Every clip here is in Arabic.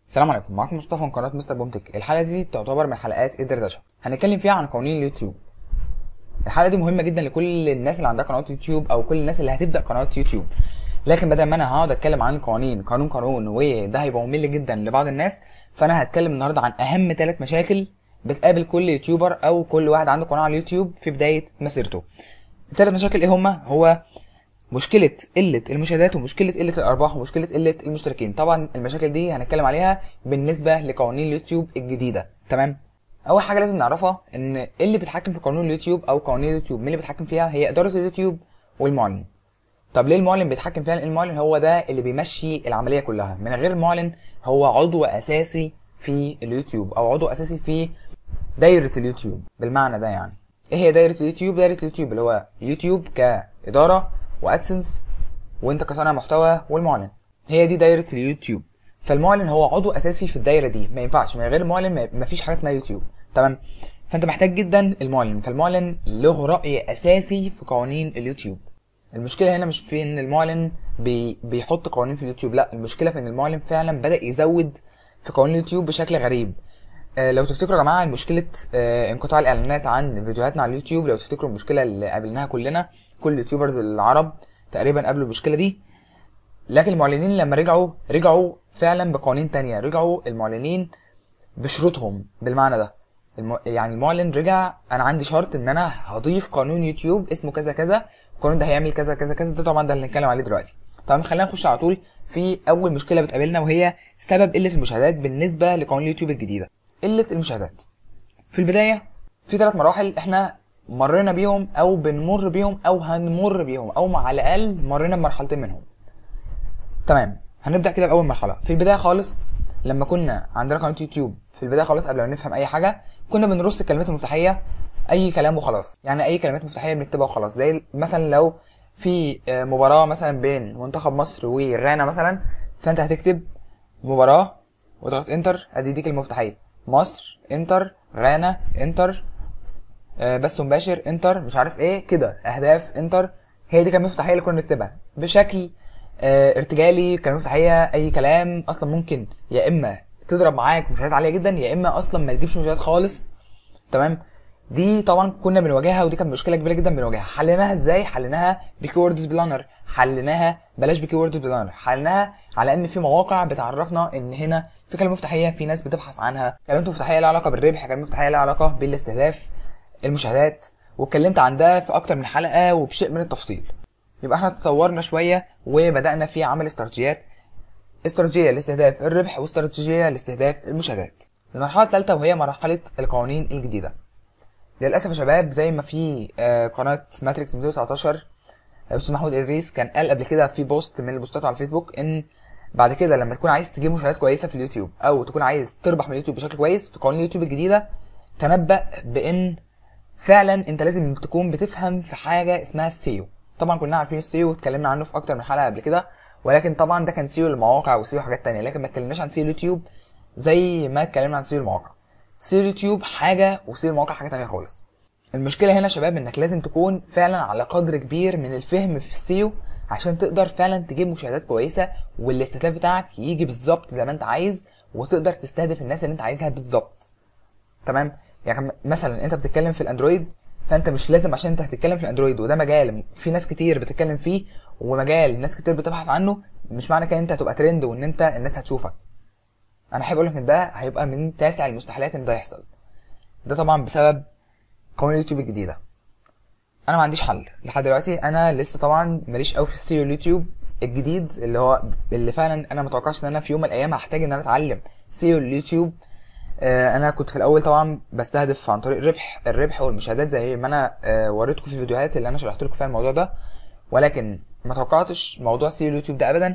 السلام عليكم، معاكم مصطفى من قناه مستر بومتك. الحلقه دي تعتبر من حلقات الدردشه، هنتكلم فيها عن قوانين اليوتيوب. الحلقه دي مهمه جدا لكل الناس اللي عندها قناه يوتيوب او كل الناس اللي هتبدا قناه يوتيوب. لكن بدل ما انا هقعد اتكلم عن قوانين قانون وده هيبقى ممل جدا لبعض الناس، فانا هتكلم النهارده عن اهم 3 مشاكل بتقابل كل يوتيوبر او كل واحد عنده قناه على اليوتيوب في بدايه مسيرته. ال3 مشاكل ايه هما؟ هو مشكله قله المشاهدات، ومشكله قله الارباح، ومشكله قله المشتركين. طبعا المشاكل دي هنتكلم عليها بالنسبه لقوانين اليوتيوب الجديده. تمام. اول حاجه لازم نعرفها ان اللي بيتحكم في قانون اليوتيوب او قوانين اليوتيوب، مين اللي بيتحكم فيها؟ هي اداره اليوتيوب والمعلن. طب ليه المعلن بيتحكم فيها؟ المعلن هو ده اللي بيمشي العمليه كلها. من غير المعلن هو عضو اساسي في اليوتيوب او عضو اساسي في دايره اليوتيوب. بالمعنى ده يعني ايه هي دايره اليوتيوب؟ دايره اليوتيوب اللي هو يوتيوب كاداره وادسنس وانت كصانع محتوى والمعلن، هي دي دايره اليوتيوب. فالمعلن هو عضو اساسي في الدايره دي، ما ينفعش من غير المعلن، ما فيش حاجه اسمها يوتيوب. تمام. فانت محتاج جدا المعلن، فالمعلن له راي اساسي في قوانين اليوتيوب. المشكله هنا مش في ان المعلن بيحط قوانين في اليوتيوب، لا، المشكله في ان المعلن فعلا بدا يزود في قوانين اليوتيوب بشكل غريب. لو تفتكروا يا جماعه مشكله انقطاع الاعلانات عن فيديوهاتنا على اليوتيوب، لو تفتكروا المشكله اللي قابلناها كلنا، كل اليوتيوبرز العرب تقريبا قابلوا المشكله دي. لكن المعلنين لما رجعوا فعلا بقوانين تانية، رجعوا المعلنين بشروطهم. بالمعنى ده يعني المعلن رجع، انا عندي شرط ان انا هضيف قانون يوتيوب اسمه كذا كذا، القانون ده هيعمل كذا كذا كذا. ده طبعا ده اللي هنتكلم عليه دلوقتي. طب خلينا نخش على طول في اول مشكله بتقابلنا، وهي سبب قله المشاهدات بالنسبه لقوانين اليوتيوب الجديده. قله المشاهدات في البدايه في 3 مراحل احنا مرينا بيهم او بنمر بيهم او هنمر بيهم، او على الاقل مرينا بمرحلتين منهم. تمام. هنبدا كده باول مرحله. في البدايه خالص لما كنا عندنا قناه يوتيوب، في البدايه خالص قبل ما نفهم اي حاجه، كنا بنرص الكلمات المفتاحيه اي كلام وخلاص. يعني اي كلمات مفتاحيه بنكتبها وخلاص. زي مثلا لو في مباراه مثلا بين منتخب مصر وغانا مثلا، فانت هتكتب مباراه وتضغط انتر، ادي دي كلمه مفتاحيه، مصر انتر، غانا انتر، بث مباشر انتر، مش عارف ايه كده، اهداف انتر. هي دي كلمه مفتاحيه اللي كنا بنكتبها بشكل ارتجالي. كلمه مفتاحيه اي كلام اصلا ممكن يا اما تضرب معاك مشاهدات عاليه جدا، يا اما اصلا ما تجيبش مشاهدات خالص. تمام. دي طبعا كنا بنواجهها، ودي كانت مشكله كبيره جدا بنواجهها. حليناها ازاي؟ حليناها بكيوردز بلانر، حليناها بلاش بكيوردز بلانر، حليناها على ان في مواقع بتعرفنا ان هنا في كلمه مفتاحيه، في ناس بتبحث عنها، كلمه مفتاحيه لها علاقه بالربح، كلمه مفتاحيه لها علاقه بالاستهداف، المشاهدات، واتكلمت عن ده في اكتر من حلقه وبشيء من التفصيل. يبقى احنا تطورنا شويه وبدانا في عمل استراتيجيه لاستهداف الربح واستراتيجيه لاستهداف المشاهدات. المرحله الثالثه وهي مرحله القوانين الجديده. للاسف يا شباب، زي ما في قناه ماتريكس 219 استاذ محمود ادريس كان قال قبل كده في بوست من البوستات على الفيسبوك، ان بعد كده لما تكون عايز تجيب مشاهدات كويسه في اليوتيوب او تكون عايز تربح من اليوتيوب بشكل كويس في قوانين اليوتيوب الجديده، تنبأ بان فعلا انت لازم تكون بتفهم في حاجه اسمها السيو. طبعا كلنا عارفين السيو واتكلمنا عنه في اكتر من حلقه قبل كده، ولكن طبعا ده كان سيو للمواقع وسيو حاجات تانية، لكن ما اتكلمناش عن سيو اليوتيوب زي ما اتكلمنا عن سيو المواقع. سيو اليوتيوب حاجه وسيو المواقع حاجه تانية خالص. المشكله هنا يا شباب انك لازم تكون فعلا على قدر كبير من الفهم في السيو عشان تقدر فعلا تجيب مشاهدات كويسه، والاستهداف بتاعك يجي بالظبط زي ما انت عايز، وتقدر تستهدف الناس اللي انت عايزها بالظبط. تمام. يعني مثلا انت بتتكلم في الاندرويد، فانت مش لازم عشان انت هتتكلم في الاندرويد وده مجال في ناس كتير بتتكلم فيه ومجال ناس كتير بتبحث عنه، مش معنى كده انت هتبقى ترند وان انت الناس هتشوفك. انا حابب اقول لك ان ده هيبقى من تاسع المستحيلات ان ده يحصل. ده طبعا بسبب قوانين اليوتيوب الجديده. انا ما عنديش حل لحد دلوقتي، انا لسه طبعا ماليش قوي في السيو اليوتيوب الجديد اللي فعلا انا متوقعش ان انا في يوم من الايام هحتاج ان انا اتعلم سيو اليوتيوب. انا كنت في الاول طبعا بستهدف عن طريق الربح والمشاهدات زي ما انا وريتكم في الفيديوهات اللي انا شرحت لكم فيها الموضوع ده، ولكن ما توقعتش موضوع سيو اليوتيوب ده ابدا.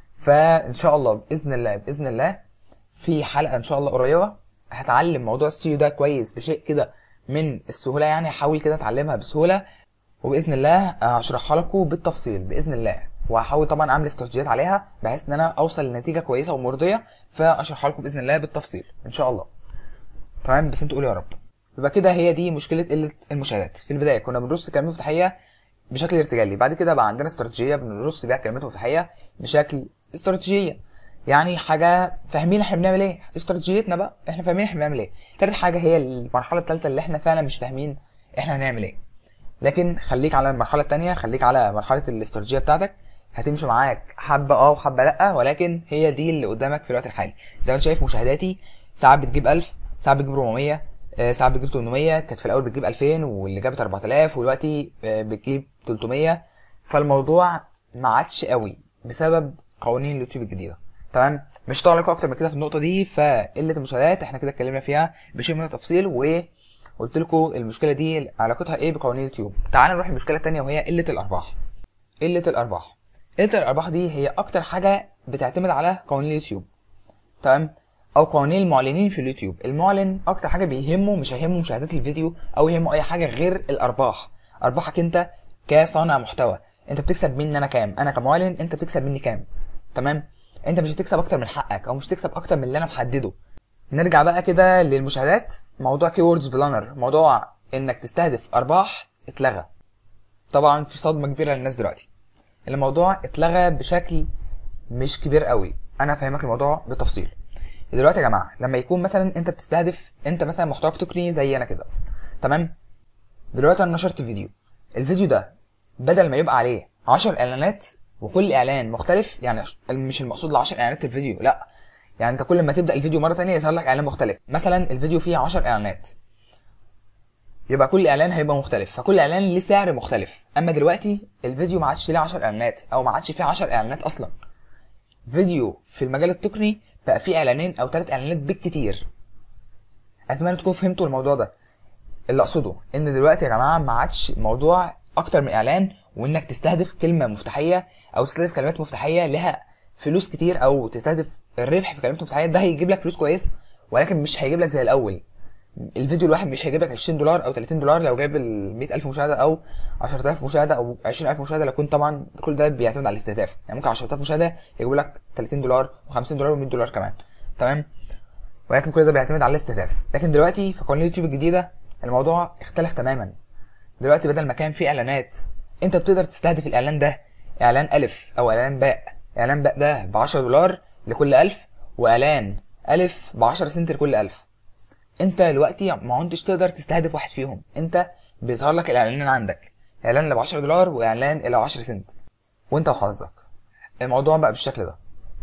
فان شاء الله باذن الله في حلقه ان شاء الله قريبه هتعلم موضوع السيو ده كويس بشيء كده من السهوله، يعني هحاول كده اتعلمها بسهوله، وباذن الله هشرحها لكم بالتفصيل باذن الله، وهحاول طبعا اعمل استراتيجيات عليها بحيث ان انا اوصل لنتيجه كويسه ومرضيه، فاشرحها لكم باذن الله بالتفصيل ان شاء الله. تمام. بس انتوا قولوا يا رب. يبقى كده هي دي مشكله قله المشاهدات. في البدايه كنا بنرص كلمات مفتاحيه بشكل ارتجالي، بعد كده بقى عندنا استراتيجيه بنرص بيها كلمات مفتاحيه بشكل استراتيجيه. يعني حاجه فاهمين احنا بنعمل ايه، استراتيجيتنا بقى احنا فاهمين احنا بنعمل ايه. تالت حاجه هي المرحله الثالثه اللي احنا فعلا مش فاهمين احنا هنعمل ايه، لكن خليك على المرحله الثانيه، خليك على مرحله الاستراتيجيه بتاعتك، هتمشي معاك حبه وحبه لا، ولكن هي دي اللي قدامك في الوقت الحالي. زي ما انت شايف مشاهداتي ساعات بتجيب 1000، ساعات بتجيب 400، ساعات بتجيب 800، كانت في الاول بتجيب 2000 واللي جابت 4000، ودلوقتي بتجيب 300. فالموضوع ما عادش قوي بسبب قوانين اليوتيوب الجديده. تمام، مش هطول عليكم اكتر من كده في النقطه دي. فقله المشاهدات احنا كده اتكلمنا فيها بشيء من التفصيل، وقلت لكم المشكله دي علاقتها ايه بقوانين اليوتيوب. تعالوا نروح المشكله الثانيه وهي قله الارباح. قله الارباح دي هي اكتر حاجه بتعتمد على قوانين اليوتيوب. تمام، او قوانين المعلنين في اليوتيوب. المعلن اكتر حاجه بيهمه مش هيهمه مشاهدات الفيديو او يهمه اي حاجه غير الارباح. ارباحك انت كصانع محتوى، انت بتكسب مني انا كام، انا كمعلن انت بتكسب مني كام. تمام، انت مش هتكسب اكتر من حقك او مش هتكسب اكتر من اللي انا محدده. نرجع بقى كده للمشاهدات. موضوع كيوردز بلانر، موضوع انك تستهدف ارباح اتلغى. طبعا في صدمه كبيره للناس دلوقتي، الموضوع اتلغى بشكل مش كبير قوي. انا فاهمك الموضوع بالتفصيل. دلوقتي يا جماعه لما يكون مثلا انت بتستهدف، انت مثلا محتواك تقني زي انا كده، تمام، دلوقتي انا نشرت فيديو، الفيديو ده بدل ما يبقى عليه 10 اعلانات وكل اعلان مختلف، يعني مش المقصود ل 10 اعلانات الفيديو، لا، يعني انت كل ما تبدا الفيديو مره ثانيه يظهر لك اعلان مختلف. مثلا الفيديو فيه 10 اعلانات، يبقى كل اعلان هيبقى مختلف، فكل اعلان ليه سعر مختلف. اما دلوقتي الفيديو ما عادش ليه 10 اعلانات او ما عادش فيه 10 اعلانات اصلا. فيديو في المجال التقني بقى فيه اعلانين او 3 اعلانات بالكتير. اتمنى تكونوا فهمتوا الموضوع ده. اللي اقصده ان دلوقتي يا جماعه ما عادش موضوع اكتر من اعلان وانك تستهدف كلمه مفتاحيه او تستهدف كلمات مفتاحيه لها فلوس كتير، او تستهدف الربح في كلمات مفتاحيه. ده هيجيب لك فلوس كويسه ولكن مش هيجيب لك زي الاول. الفيديو الواحد مش هيجيب لك 20 دولار او 30 دولار لو جايب ال 100,000 مشاهده او 10,000 مشاهده او 20,000 مشاهده، لو كنت طبعا كل ده بيعتمد على الاستهداف. يعني ممكن 10,000 مشاهده يجيبوا لك 30 دولار و50 دولار و100 دولار كمان. تمام، ولكن كل ده بيعتمد على الاستهداف. لكن دلوقتي في قوانين اليوتيوب الجديده الموضوع اختلف تماما. دلوقتي بدل ما كان في اعلانات انت بتقدر تستهدف الاعلان ده اعلان الف او اعلان باء. اعلان باء ده ب 10 دولار لكل 1000، واعلان الف ب 10 سنت لكل 1000. انت دلوقتي ما عدتش تقدر تستهدف واحد فيهم، انت بيظهر لك الاعلانين عندك، اعلان اللي ب 10 دولار واعلان اللي ب 10 سنت، وانت وحظك. الموضوع بقى بالشكل ده.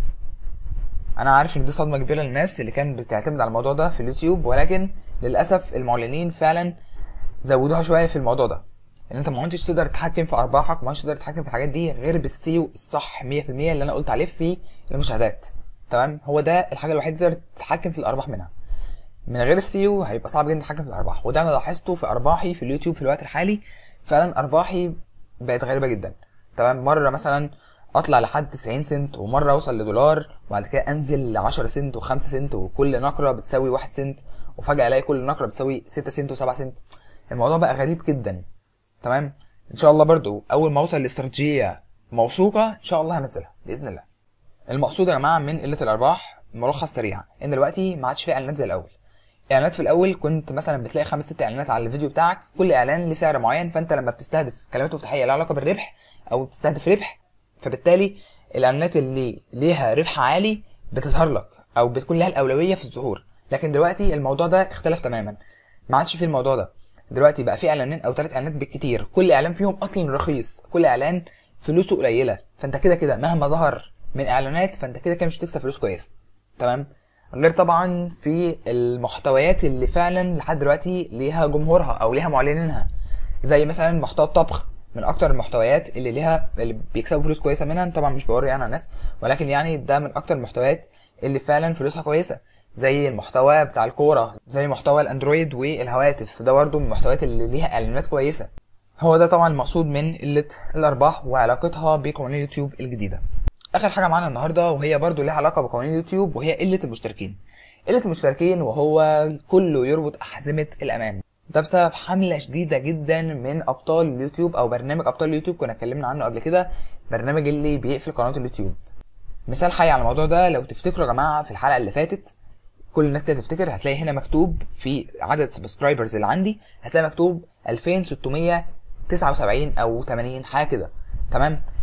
انا عارف ان دي صدمه كبيره للناس اللي كانت بتعتمد على الموضوع ده في اليوتيوب، ولكن للاسف المعلنين فعلا زودوها شويه في الموضوع ده، ان انت ما عدتش تقدر تتحكم في ارباحك، ما عدتش تقدر تتحكم في الحاجات دي غير بالسيو الصح 100% اللي انا قلت عليه في المشاهدات. تمام، هو ده الحاجه الوحيده اللي تقدر تتحكم في الارباح منها. من غير السيو هيبقى صعب جدا تتحكم في الارباح، وده انا لاحظته في ارباحي في اليوتيوب في الوقت الحالي. فعلا ارباحي بقت غريبه جدا. تمام، مره مثلا اطلع لحد 90 سنت، ومره اوصل لدولار، وبعد كده انزل ل 10 سنت و5 سنت، وكل نقره بتساوي 1 سنت، وفجاه الاقي كل نقره بتساوي 6 سنت و7 سنت. الموضوع بقى غريب جدا. تمام، ان شاء الله برضو اول ما اوصل لاستراتيجيه موثوقه ان شاء الله هنزلها باذن الله. المقصود يا جماعه من قله الارباح ملخص سريع، ان دلوقتي ما عادش في اعلانات زي الاول. اعلانات في الاول كنت مثلا بتلاقي 5 6 اعلانات على الفيديو بتاعك، كل اعلان له سعر معين، فانت لما بتستهدف كلمات مفتاحيه لها علاقه بالربح او بتستهدف ربح، فبالتالي الاعلانات اللي ليها ربح عالي بتظهر لك او بتكون لها الاولويه في الظهور. لكن دلوقتي الموضوع ده اختلف تماما، ما عادش فيه الموضوع ده. دلوقتي بقى في اعلانين او 3 اعلانات بالكتير، كل اعلان فيهم اصلا رخيص، كل اعلان فلوسه قليله، فانت كده كده مهما ظهر من اعلانات فانت كده كده مش هتكسب فلوس كويسه. تمام، غير طبعا في المحتويات اللي فعلا لحد دلوقتي ليها جمهورها او ليها معلنينها، زي مثلا محتوى الطبخ، من اكتر المحتويات اللي بيكسبوا فلوس كويسه منها. طبعا مش بوري يعني على الناس، ولكن يعني ده من اكتر المحتويات اللي فعلا فلوسها كويسه. زي المحتوى بتاع الكوره، زي محتوى الاندرويد والهواتف، ده برضه من المحتويات اللي ليها اعلانات كويسه. هو ده طبعا المقصود من قله الارباح وعلاقتها بقوانين اليوتيوب الجديده. اخر حاجه معانا النهارده وهي برضو ليها علاقه بقوانين اليوتيوب، وهي قله المشتركين. قله المشتركين وهو كله يربط احزمه الامان. ده بسبب حمله شديده جدا من ابطال اليوتيوب او برنامج ابطال اليوتيوب، كنا اتكلمنا عنه قبل كده، برنامج اللي بيقفل قناه اليوتيوب. مثال حي على الموضوع ده، لو تفتكروا يا جماعه في الحلقه اللي فاتت، كل الناس كده تفتكر، هتلاقي هنا مكتوب في عدد سبسكرايبرز اللي عندي، هتلاقي مكتوب 2679 او 80 حاجه كده. تمام،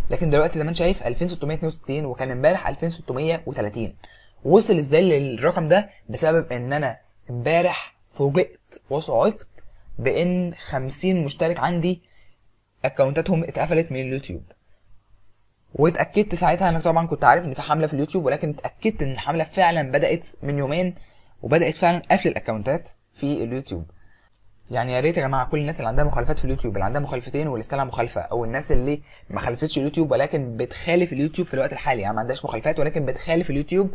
لكن دلوقتي زي ما انت شايف 2662، وكان امبارح 2630. وصل ازاي للرقم ده؟ بسبب ان انا امبارح فوجئت وصعقت بان 50 مشترك عندي اكونتاتهم اتقفلت من اليوتيوب. واتاكدت ساعتها، انا طبعا كنت عارف ان في حمله في اليوتيوب، ولكن اتاكدت ان الحمله فعلا بدات من يومين، وبدات فعلا قفل الاكونتات في اليوتيوب. يعني يا ريت يا جماعه كل الناس اللي عندها مخالفات في اليوتيوب، اللي عندها مخالفتين واللي لسه لها مخالفه، او الناس اللي ما خالفتش اليوتيوب ولكن بتخالف اليوتيوب في الوقت الحالي، يعني ما عندهاش مخالفات ولكن بتخالف اليوتيوب.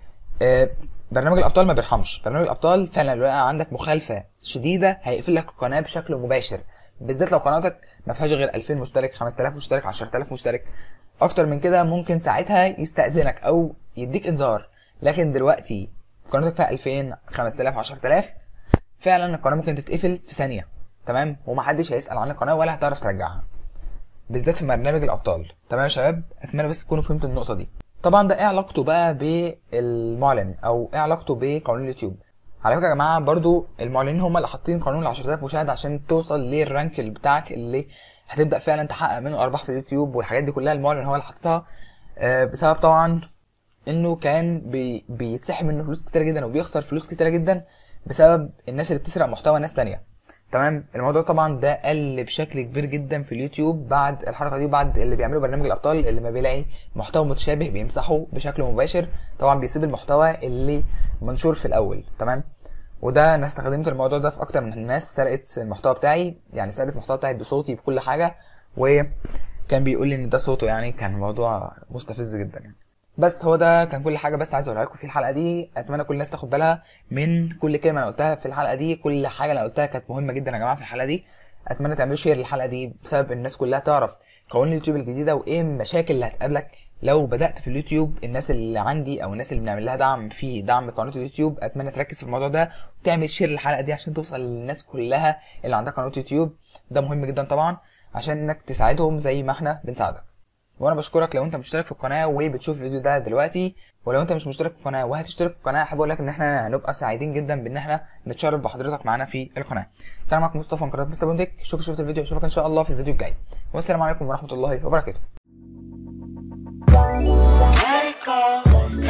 برنامج الابطال ما بيرحمش. برنامج الابطال فعلا لو عندك مخالفه شديده هيقفل لك القناه بشكل مباشر، بالذات لو قناتك ما فيهاش غير 2000 مشترك، 5000 مشترك، 10000 مشترك. اكتر من كده ممكن ساعتها يستأذنك او يديك انذار. لكن دلوقتي قناتك فيها 2000، 5000، 10000، فعلا القناه ممكن تتقفل في ثانيه، تمام، ومحدش هيسأل عن القناه ولا هتعرف ترجعها، بالذات في برنامج الابطال. تمام يا شباب، اتمنى بس تكونوا فهمتوا النقطه دي. طبعا ده ايه علاقته بقى بالمعلن، او ايه علاقته بقانون اليوتيوب؟ على فكره يا جماعه برضو المعلنين هم اللي حاطين قانون ال 10000 مشاهد عشان توصل للرانك بتاعك اللي هتبدا فعلا تحقق منه ارباح في اليوتيوب، والحاجات دي كلها المعلن هو اللي حاططها. بسبب طبعا انه كان بيتسحب منه فلوس كتيره جدا وبيخسر فلوس كتيره جدا بسبب الناس اللي بتسرق محتوى ناس تانية. تمام، الموضوع طبعا ده قل بشكل كبير جدا في اليوتيوب بعد الحركه دي، وبعد اللي بيعملوا برنامج الابطال اللي ما بيلاقي محتوى متشابه بيمسحه بشكل مباشر، طبعا بيسيب المحتوى اللي منشور في الاول. تمام، وده انا استخدمت الموضوع ده في اكتر من الناس سرقت المحتوى بتاعي، يعني سرقت المحتوى بتاعي بصوتي بكل حاجه، وكان بيقول لي ان ده صوته، يعني كان الموضوع مستفز جدا يعني. بس هو ده كان كل حاجه بس عايز اقولها لكم في الحلقه دي. اتمنى كل الناس تاخد بالها من كل كلمه انا قلتها في الحلقه دي، كل حاجه انا قلتها كانت مهمه جدا يا جماعه في الحلقه دي. اتمنى تعملوا شير للحلقه دي بسبب الناس كلها تعرف قوانين اليوتيوب الجديده وايه المشاكل اللي هتقابلك لو بدات في اليوتيوب. الناس اللي عندي او الناس اللي بنعمل لها دعم في دعم قناه اليوتيوب، اتمنى تركز في الموضوع ده وتعمل شير للحلقه دي عشان توصل للناس كلها اللي عندها قناه يوتيوب. ده مهم جدا طبعا عشان انك تساعدهم زي ما احنا بنساعدك. وانا بشكرك لو انت مشترك في القناه وبتشوف الفيديو ده دلوقتي، ولو انت مش مشترك في القناه وهتشترك في القناه، حابب اقول لك ان احنا هنبقى سعيدين جدا بان احنا نتشرف بحضرتك معانا في القناه. كان معاك مصطفى من قناه مستر بومتك. شفت الفيديو، اشوفك ان شاء الله في الفيديو الجاي، والسلام عليكم ورحمه الله وبركاته.